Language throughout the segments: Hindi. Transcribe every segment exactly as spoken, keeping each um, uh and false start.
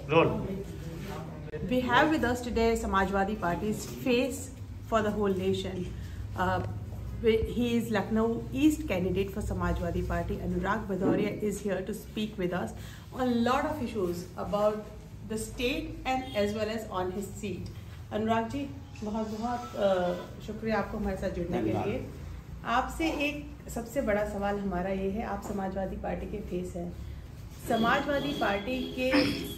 Roll. We have with us today Samajwadi Party's face for the whole nation. Uh, he is Lucknow East candidate for Samajwadi Party. Anurag Bhadauria is here to speak with us on a lot of issues about the state and as well as on his seat. Anurag ji, बहुत बहुत शुक्रिया आपको हमारे साथ जुड़ने के लिए। आपसे एक सबसे बड़ा सवाल हमारा ये है, आप समाजवादी पार्टी के फेस हैं। समाजवादी पार्टी के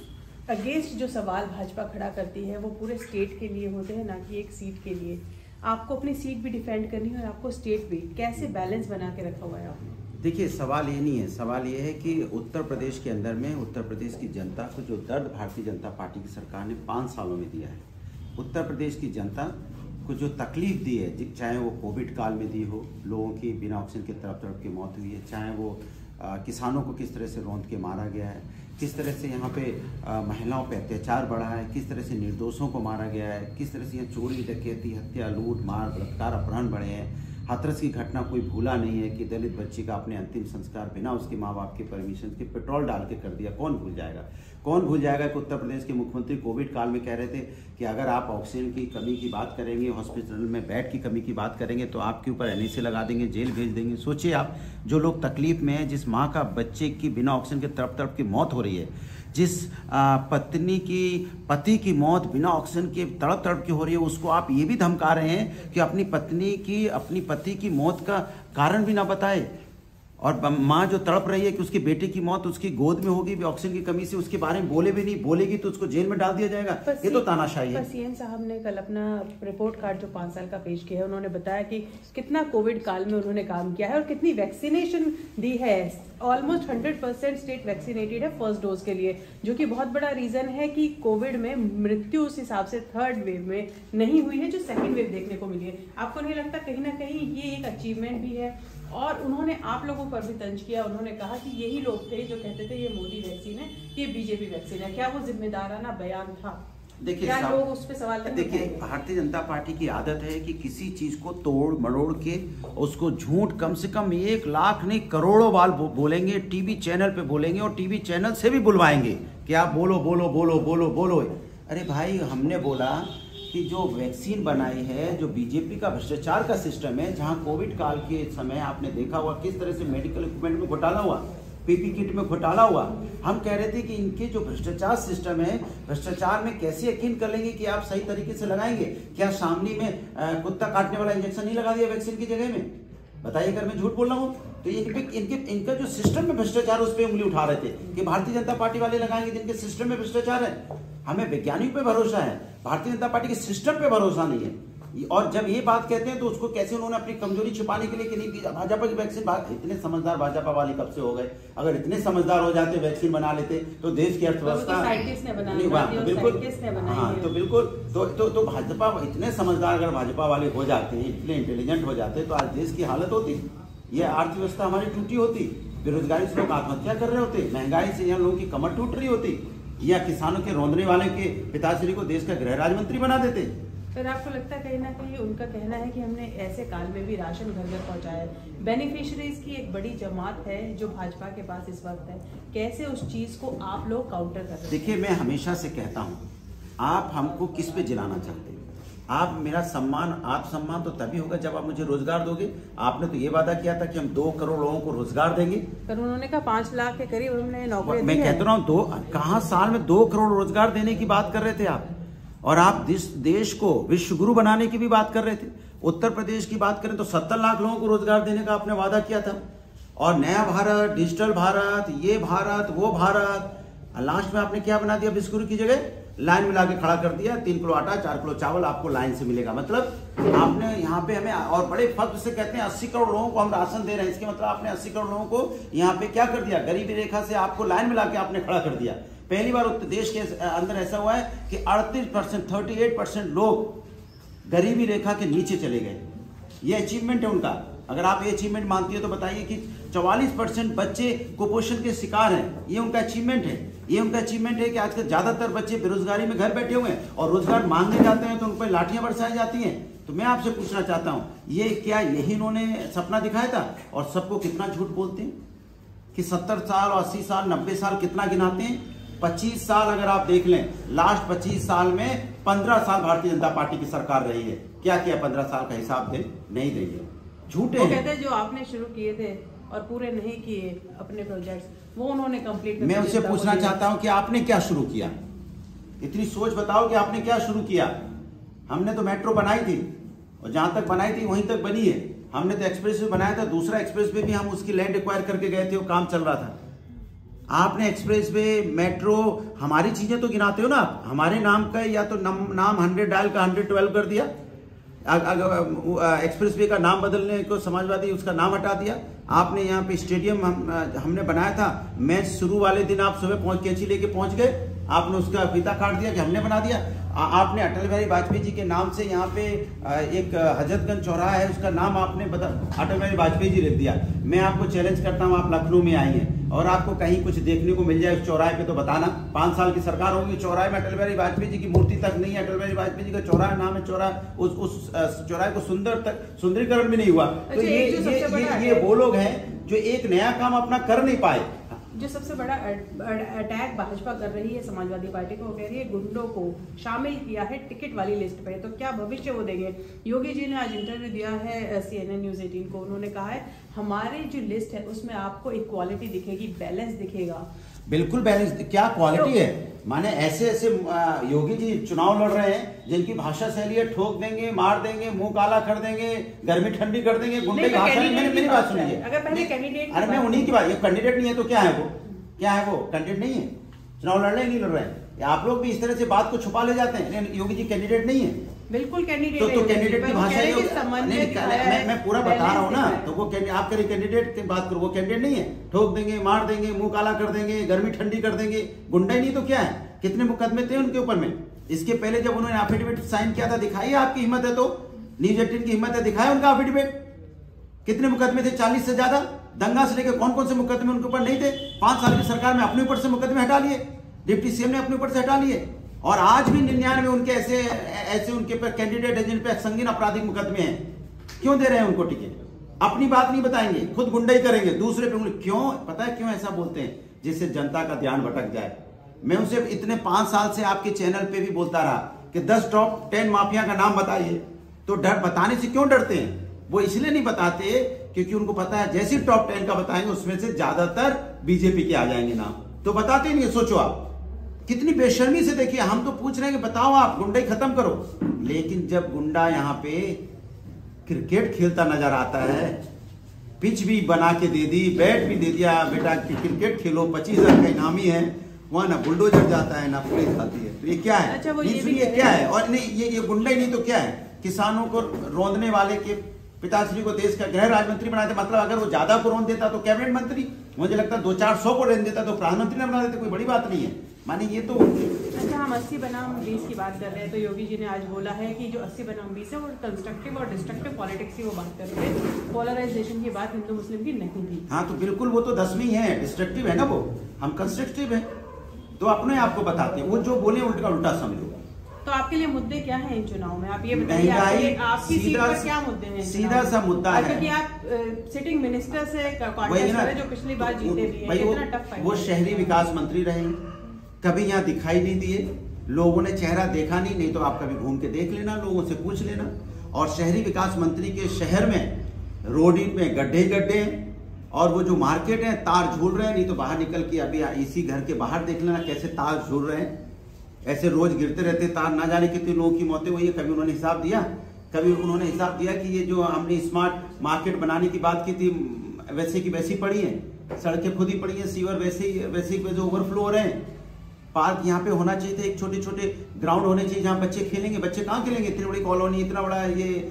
अगेंस्ट जो सवाल भाजपा खड़ा करती है वो पूरे स्टेट के लिए होते हैं, ना कि एक सीट के लिए। आपको अपनी सीट भी डिफेंड करनी है और आपको स्टेट भी, कैसे बैलेंस बना के रखा हुआ है आपने? देखिए, सवाल ये नहीं है, सवाल ये है कि उत्तर प्रदेश के अंदर में उत्तर प्रदेश की जनता को जो दर्द भारतीय जनता पार्टी की सरकार ने पाँच सालों में दिया है, उत्तर प्रदेश की जनता को जो तकलीफ दी है, चाहे वो कोविड काल में दी हो, लोगों की बिना ऑक्सीजन के तड़प तड़प की मौत हुई है, चाहे वो आ, किसानों को किस तरह से रौंद के मारा गया है, किस तरह से यहाँ पे आ, महिलाओं पे अत्याचार बढ़ा है, किस तरह से निर्दोषों को मारा गया है, किस तरह से यहाँ चोरी डकैती हत्या लूट मार बलात्कार अपहरण बढ़े हैं। हाथरस की घटना कोई भूला नहीं है कि दलित बच्ची का अपने अंतिम संस्कार बिना उसके माँ बाप के परमिशन के पेट्रोल डाल के कर दिया। कौन भूल जाएगा? कौन भूल जाएगा कि उत्तर प्रदेश के मुख्यमंत्री कोविड काल में कह रहे थे कि अगर आप ऑक्सीजन की कमी की बात करेंगे, हॉस्पिटल में बेड की कमी की बात करेंगे तो आपके ऊपर एन ए सी लगा देंगे, जेल भेज देंगे। सोचिए आप, जो लोग तकलीफ में हैं, जिस माँ का बच्चे की बिना ऑक्सीजन के तड़प तड़प की मौत हो रही है, जिस आ, पत्नी की पति की मौत बिना ऑक्सीजन के तड़प तड़प की हो रही है, उसको आप ये भी धमका रहे हैं कि अपनी पत्नी की अपनी पति की मौत का कारण भी ना बताए। और माँ जो तड़प रही है कि उसके बेटे की मौत उसकी गोद में होगी भी ऑक्सीजन की कमी से, उसके बारे में बोले भी नहीं, बोलेगी तो उसको जेल में डाल दिया जाएगा। ये तो तानाशाही है। सीएम साहब ने कल अपना रिपोर्ट कार्ड जो पाँच साल का पेश किया है, उन्होंने बताया कि कितना कोविड काल में उन्होंने काम किया है और कितनी वैक्सीनेशन दी है। Almost hundred percent state vaccinated है फर्स्ट डोज के लिए, जो कि बहुत बड़ा रीजन है कि कोविड में मृत्यु उस हिसाब से थर्ड वेव में नहीं हुई है जो सेकेंड वेव देखने को मिली है। आपको नहीं लगता कहीं ना कहीं ये एक अचीवमेंट भी है? और उन्होंने आप लोगों पर भी तंज किया, उन्होंने कहा कि यही लोग थे जो कहते थे ये मोदी वैक्सीन है, ये बीजेपी वैक्सीन है। क्या वो जिम्मेदाराना बयान था? देखिए, क्या लोग उस पे सवाल नहीं देखिए, भारतीय जनता पार्टी की आदत है कि किसी चीज को तोड़ मरोड़ के उसको झूठ कम से कम एक लाख नहीं करोड़ों बार बो, बोलेंगे, टीवी चैनल पे बोलेंगे और टीवी चैनल से भी बुलवाएंगे कि आप बोलो बोलो बोलो बोलो बोलो। अरे भाई, हमने बोला कि जो वैक्सीन बनाई है, जो बीजेपी का भ्रष्टाचार का सिस्टम है, जहां कोविड काल के समय आपने देखा हुआ किस तरह से मेडिकल इक्विपमेंट में घोटाला हुआ, पीपी किट में घोटाला हुआ। हम कह रहे थे कि इनके जो भ्रष्टाचार सिस्टम है, भ्रष्टाचार में कैसे यकीन कर लेंगे कि आप सही तरीके से लगाएंगे? क्या सामने में कुत्ता काटने वाला इंजेक्शन नहीं लगा दिया वैक्सीन की जगह में? बताइए, अगर मैं झूठ बोल रहा हूँ तो ये इनके इनका जो सिस्टम में भ्रष्टाचार, उस पर उंगली उठा रहे थे कि भारतीय जनता पार्टी वाले लगाएंगे जिनके सिस्टम में भ्रष्टाचार है। हमें वैज्ञानिक पे भरोसा है, भारतीय जनता पार्टी के सिस्टम पे भरोसा नहीं है। और जब ये बात कहते हैं तो उसको कैसे उन्होंने अपनी कमजोरी छुपाने के लिए कि नहीं भाजपा की वैक्सीन, इतने समझदार भाजपा वाले कब से हो गए? अगर इतने समझदार हो जाते, वैक्सीन बना लेते तो देश की अर्थव्यवस्था नहीं हुआ। बिल्कुल, हाँ, तो बिल्कुल तो तो, तो भाजपा इतने समझदार अगर भाजपा वाले हो जाते, इतने इंटेलिजेंट हो जाते तो आज देश की हालत होती, ये अर्थव्यवस्था हमारी टूटी होती, बेरोजगारी से लोग आत्महत्या कर रहे होते, महंगाई से यहाँ लोगों की कमर टूट रही होती, या किसानों के रोंदने वाले के पिताश्री को देश का गृह राज्य मंत्री बना देते। फिर आपको लगता है कहीं ना कहीं उनका कहना है कि हमने ऐसे काल में भी राशन घर घर पहुंचाया है, बेनिफिशियरीज की एक बड़ी जमात है जो भाजपा के पास इस वक्त है, कैसे उस चीज को आप लोग काउंटर कर रहे हैं? देखिए, मैं हमेशा से कहता हूँ, आप हमको किस पे जिलाना चाहते हैं? आप मेरा सम्मान, आत्मसम्मान तो तभी होगा जब आप मुझे रोजगार दोगे। आपने तो ये वादा किया था कि हम दो करोड़ लोगों को रोजगार देंगे, पर उन्होंने कहा पांच लाख के करीब हमने नौकरी। मैं कहता रहा हूँ, दो कहाँ साल में दो करोड़ रोजगार देने की बात कर रहे थे आप, और आप देश देश को विश्व गुरु बनाने की भी बात कर रहे थे। उत्तर प्रदेश की बात करें तो सत्तर लाख लोगों को रोजगार देने का आपने वादा किया था, और नया भारत, डिजिटल भारत, ये भारत, वो भारत, लास्ट में आपने क्या बना दिया? विश्व गुरु की जगह लाइन मिला के खड़ा कर दिया, तीन किलो आटा चार किलो चावल आपको लाइन से मिलेगा। मतलब आपने यहाँ पे हमें, और बड़े फर्क से कहते हैं अस्सी करोड़ लोगों को हम राशन दे रहे हैं, इसके मतलब आपने अस्सी करोड़ लोगों को यहाँ पे क्या कर दिया? गरीबी रेखा से आपको लाइन मिला के आपने खड़ा कर दिया। पहली बार उत्तर देश के अंदर ऐसा हुआ है कि अड़तीस परसेंट थर्टी एट परसेंट लोग गरीबी रेखा के नीचे चले गए। ये अचीवमेंट है उनका। अगर आप ये अचीवमेंट मानती हो तो बताइए कि चौवालीस परसेंट बच्चे कुपोषण के शिकार हैं, ये उनका अचीवमेंट है। ये उनका अचीवमेंट है कि आजकल ज्यादातर बच्चे बेरोजगारी में घर बैठे हुए हैं और रोजगार मांगने जाते हैं तो उन पर लाठियां बरसाई जाती हैं। तो मैं आपसे पूछना चाहता हूं, ये क्या यही इन्होंने सपना दिखाया था? और सबको कितना झूठ बोलते हैं कि सत्तर साल और अस्सी साल नब्बे साल कितना गिनाते हैं। पच्चीस साल अगर आप देख लें, लास्ट पच्चीस साल में पंद्रह साल भारतीय जनता पार्टी की सरकार रही है। क्या किया पंद्रह साल का हिसाब दे नहीं देंगे, झूठे हैं। कहते हैं जो आपने शुरू किए थे और पूरे नहीं किए अपने प्रोजेक्ट्स, वो उन्होंने कंप्लीट। मैं उससे पूछना चाहता हूं कि आपने क्या शुरू किया, इतनी सोच बताओ कि आपने क्या शुरू किया। हमने तो मेट्रो बनाई थी और जहां तक बनाई थी वहीं तक बनी है। हमने तो एक्सप्रेस वे बनाया था, दूसरा एक्सप्रेस वे भी हम उसकी लैंड एक्वायर करके गए थे, वो काम चल रहा था। आपने एक्सप्रेस वे, मेट्रो, हमारी चीजें तो गिनाते हो ना, हमारे नाम का या तो नाम, नाम हंड्रेड डायल का हंड्रेड ट्वेल्व कर दिया, अगर एक्सप्रेस वे का नाम बदलने को समाजवादी उसका नाम हटा दिया। आपने यहाँ पे स्टेडियम हम, हमने बनाया था, मैच शुरू वाले दिन आप सुबह पहुंच कैंची लेके पहुंच गए, आपने उसका फीता काट दिया कि हमने बना दिया। आ, आपने अटल बिहारी वाजपेयी जी के नाम से यहाँ पे एक हजरतगंज चौराहा है, उसका नाम आपने बता अटल बिहारी वाजपेयी जी लिख दिया। मैं आपको चैलेंज करता हूँ, आप लखनऊ में आई हैं और आपको कहीं कुछ देखने को मिल जाए उस चौराहे पे तो बताना। पांच साल की सरकार होगी, चौराहे में अटल बिहारी वाजपेयी जी की मूर्ति तक नहीं है, अटल बिहारी वाजपेयी जी का चौराहा नाम है, चौराहा उस उस चौराहे को सुंदर तक सुंदरीकरण भी नहीं हुआ। तो ये ये ये वो लोग हैं जो एक नया काम अपना कर नहीं पाए। जो सबसे बड़ा अटैक भाजपा कर रही है समाजवादी पार्टी को, कह रही है गुंडों को शामिल किया है टिकट वाली लिस्ट पे, तो क्या भविष्य वो देंगे? योगी जी ने आज इंटरव्यू दिया है सीएनएन न्यूज अठारह को, उन्होंने कहा है हमारी जो लिस्ट है उसमें आपको इक्वालिटी दिखेगी, बैलेंस दिखेगा। बिल्कुल बैलेंस, क्या क्वालिटी है, माने ऐसे ऐसे योगी जी चुनाव लड़ रहे हैं जिनकी भाषा शैली है ठोक देंगे, मार देंगे, मुंह काला कर देंगे, गर्मी ठंडी कर देंगे, गुंडे भाषा। मेरी मेरी बात सुनिए, अरे मैं उन्हीं की बात, ये कैंडिडेट नहीं है तो क्या है वो, क्या है वो कैंडिडेट नहीं है, चुनाव लड़ रहे नहीं लड़ रहे हैं। आप लोग भी इस तरह से बात को छुपा ले जाते हैं। योगी जी कैंडिडेट नहीं है, बिल्कुल कैंडिडेट तो, तो कैंडिडेट की भाषा ये, मैं मैं पूरा बता रहा हूँ ना, तो वो आप करिए कैंडिडेट की बात करो, वो कैंडिडेट नहीं है, ठोक देंगे, मार देंगे, मुंह काला कर देंगे, गर्मी ठंडी कर देंगे, गुंडा ही नहीं तो क्या है। कितने मुकदमे थे उनके ऊपर में, इसके पहले जब उन्होंने एफिडेविट साइन किया था, दिखाइए आपकी हिम्मत है तो, न्यूज एटीन की हिम्मत है, दिखाए उनका एफिडेविट। कितने मुकदमे थे, चालीस से ज्यादा, दंगा से लेकर कौन कौन से मुकदमे उनके ऊपर नहीं थे। पांच साल की सरकार में अपने ऊपर से मुकदमे हटा लिए, डिप्टी सीएम ने अपने ऊपर से हटा लिए, और आज भी निन्यानवे उनके ऐसे ऐसे उनके पर कैंडिडेट है जिन पे संगीन आपराधिक मुकदमे हैं। क्यों दे रहे हैं उनको टिकट? अपनी बात नहीं बताएंगे, खुद गुंडाई करेंगे, दूसरे पे उंगली। क्यों? पता है क्यों ऐसा बोलते हैं? जिससे जनता का ध्यान भटक जाए। मैं उनसे इतने पांच साल से आपके चैनल पे भी बोलता रहा कि दस टॉप टेन माफिया का नाम बताइए, तो डर बताने से क्यों डरते हैं? वो इसलिए नहीं बताते क्योंकि उनको पता है जैसे टॉप टेन का बताएंगे उसमें से ज्यादातर बीजेपी के आ जाएंगे नाम, तो बताते नहीं। सोचो आप कितनी बेशर्मी से, देखिए हम तो पूछ रहे हैं कि बताओ आप गुंडाई खत्म करो, लेकिन जब गुंडा यहाँ पे क्रिकेट खेलता नजर आता है, पिच भी बना के दे दी, बैट भी दे दिया, बेटा क्रिकेट खेलो, पच्चीस हजार का इनामी है, वहां ना बुलडोजर जाता है ना पुलिस आती है, तो ये क्या है? अच्छा, वो ये, ये, ये क्या है? और नहीं, ये ये गुंडा ही नहीं तो क्या है? किसानों को रौंदने वाले के पिताश्री को देश का गृह राज्य मंत्री बनाते, मतलब अगर वो ज्यादा को रौंद देता तो कैबिनेट मंत्री, मुझे लगता है दो चार सौ को रौंद देता तो प्रधानमंत्री ने बना देते, कोई बड़ी बात नहीं है। माने ये तो अच्छा, हम अस्सी बनाम बीस की बात कर रहे हैं, तो योगी जी ने आज बोला है कि जो अस्सी बनाम बीस है वो कंस्ट्रक्टिव और डिस्ट्रक्टिव पॉलिटिक्स की वो बात कर रहे हैं, पोलराइजेशन की बात हिंदू मुस्लिम की नहीं थी। हाँ तो बिल्कुल, वो तो दसवीं है, डिस्ट्रक्टिव है ना वो, हम कंस्ट्रक्टिव है, तो अपने आपको बताते हैं, वो जो बोले उल्टा उल्टा समझो। तो आपके लिए मुद्दे क्या हैं इन चुनाव में? आप ये बताइए, आपकी, आपकी सीट पर क्या मुद्दे हैं? सीधा सा मुद्दा है, क्योंकि आप सिटिंग मिनिस्टर से कॉन्टेस्ट कर रहे जो पिछली बार जीते भी हैं, इतना टफ फाइट। वो शहरी विकास मंत्री रहे, कभी यहाँ दिखाई नहीं दिए, लोगों ने चेहरा देखा नहीं, नहीं तो आप कभी घूम के देख लेना, लोगों से पूछ लेना। और शहरी विकास मंत्री के शहर में रोड में गड्ढे गड्ढे, और वो जो मार्केट है तार झूल रहे हैं, नहीं तो बाहर निकल के अभी इसी घर के बाहर देख लेना कैसे तार झूल रहे हैं, ऐसे रोज गिरते रहते तार, ना जाने कितने लोगों की मौतें हुई है। कभी उन्होंने हिसाब दिया, कभी उन्होंने हिसाब दिया कि ये जो हमने स्मार्ट मार्केट बनाने की बात की थी वैसे की वैसी पड़ी है, सड़कें खुद ही पड़ी हैं, सीवर वैसे ही वैसे ही जो ओवरफ्लो हो रहे हैं, पार्क यहाँ पे होना चाहिए था, एक छोटे छोटे ग्राउंड होने चाहिए जहाँ बच्चे खेलेंगे। बच्चे कहाँ खेलेंगे? इतनी बड़ी कॉलोनी, इतना बड़ा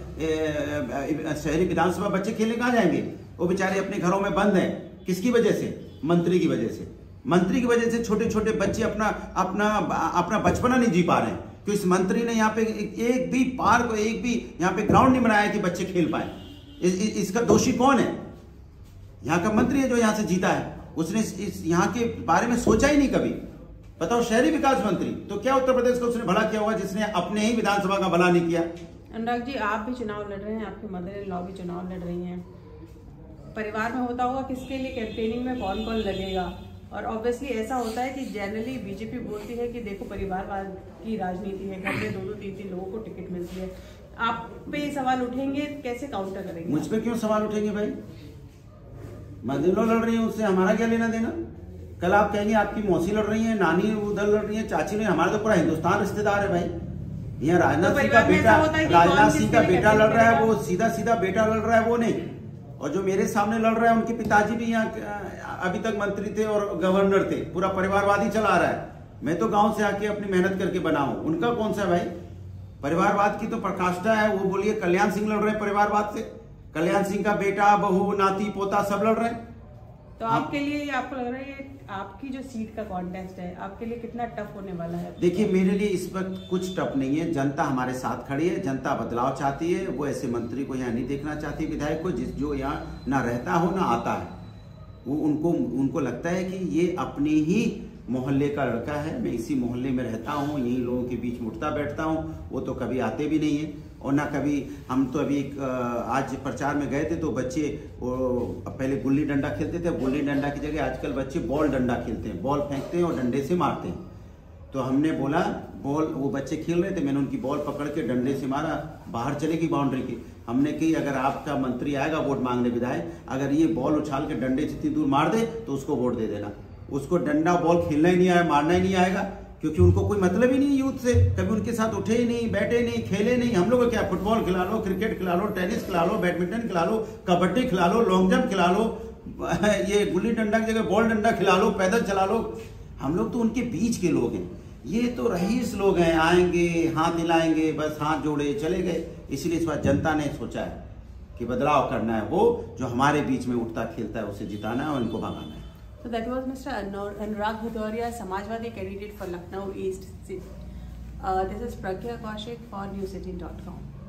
ये शहरी विधानसभा, बच्चे खेलने कहाँ जाएंगे? वो बेचारे अपने घरों में बंद हैं। किसकी वजह से? मंत्री की वजह से। मंत्री की वजह से छोटे छोटे बच्चे अपना अपना अपना बचपना नहीं जी पा रहे हैं, तो इस मंत्री ने यहाँ पे एक भी पार्क, एक भी यहाँ पे ग्राउंड नहीं बनाया कि बच्चे खेल पाए। इस, इस, इसका दोषी कौन है? यहाँ का मंत्री है जो यहाँ से जीता है, उसने इस, इस यहाँ के बारे में सोचा ही नहीं कभी। बताओ, शहरी विकास मंत्री, तो क्या उत्तर प्रदेश का उसने भला किया होगा जिसने अपने ही विधानसभा का भला नहीं किया? अनुराग जी, आप भी चुनाव लड़ रहे हैं, आपकी मदर इन लॉ भी चुनाव लड़ रही हैं, परिवार में होता होगा किसके लिए कैंपेनिंग में कौन कौन लगेगा, और ऑब्वियसली ऐसा होता है कि जनरली बीजेपी बोलती है कि देखो परिवारवाद की राजनीति है, घर में दो दो तीन तीन लोगों को टिकट मिलती है। आप पे ये सवाल उठेंगे, कैसे काउंटर करेंगे? मुझ पे क्यों सवाल उठेंगे भाई? मदीनो लड़ रही है, उससे हमारा क्या लेना देना? कल आप कहेंगे आपकी मौसी लड़ रही है, नानी उधर लड़ रही है, चाची नहीं, हमारा तो पूरा हिंदुस्तान रिश्तेदार है भाई। यहाँ राजनाथ सिंह का बेटा राजनाथ सिंह का बेटा लड़ रहा है, वो सीधा सीधा बेटा लड़ रहा है, वो नहीं। और जो मेरे सामने लड़ रहा है उनके पिताजी भी यहाँ अभी तक मंत्री थे और गवर्नर थे, पूरा परिवारवादी चला रहा है। मैं तो गांव से आके अपनी मेहनत करके बना हूं, उनका कौन सा भाई? परिवारवाद की तो प्रकाष्ठा है। वो बोलिए कल्याण सिंह लड़ रहे हैं परिवारवाद से, कल्याण सिंह का बेटा बहू नाती पोता सब लड़ रहे हैं। तो आपके लिए आपको लग रहा है आपकी जो सीट का कॉन्टेस्ट है आपके लिए कितना टफ होने वाला है? देखिए मेरे लिए इस वक्त कुछ टफ नहीं है, जनता हमारे साथ खड़ी है, जनता बदलाव चाहती है। वो ऐसे मंत्री को यहाँ नहीं देखना चाहती, विधायक को जिस जो यहाँ ना रहता हो ना आता है। वो उनको उनको लगता है कि ये अपने ही मोहल्ले का लड़का है, मैं इसी मोहल्ले में रहता हूँ, यही लोगों के बीच उठता बैठता हूँ। वो तो कभी आते भी नहीं है और ना कभी। हम तो अभी आज प्रचार में गए थे तो बच्चे वो पहले गुल्ली डंडा खेलते थे, गुल्ली डंडा की जगह आजकल बच्चे बॉल डंडा खेलते हैं, बॉल फेंकते हैं और डंडे से मारते हैं। तो हमने बोला बॉल, वो बच्चे खेल रहे थे, मैंने उनकी बॉल पकड़ के डंडे से मारा, बाहर चले गई बाउंड्री की। हमने कही अगर आपका मंत्री आएगा वोट मांगने विधायक, अगर ये बॉल उछाल के डंडे से इतनी दूर मार दे तो उसको वोट दे देना। उसको डंडा बॉल खेलना ही नहीं आया, मारना ही नहीं आएगा, क्योंकि उनको कोई मतलब ही नहीं यूथ से, कभी उनके साथ उठे ही नहीं, बैठे नहीं, खेले नहीं। हम लोग क्या, फुटबॉल खिला लो, क्रिकेट खिला लो, टेनिस खिला लो, बैडमिंटन खिला लो, कबड्डी खिला लो, लॉन्ग जंप खिला लो, ये गुल्ली डंडा की जगह बॉल डंडा खिला लो, पैदल चला लो। हम लोग तो उनके बीच के लोग हैं, ये तो रईस लोग हैं, आएंगे हाथ हिलाएंगे, बस हाथ जोड़े चले गए। इसलिए इस बार जनता ने सोचा है कि बदलाव करना है, वो जो हमारे बीच में उठता खेलता है उसे जिताना है और इनको भगाना है। So that was Mister Anurag Bhadoria, Samajwadi candidate for Lucknow East. Uh, this is Pragya Kaushik for News eighteen dot com.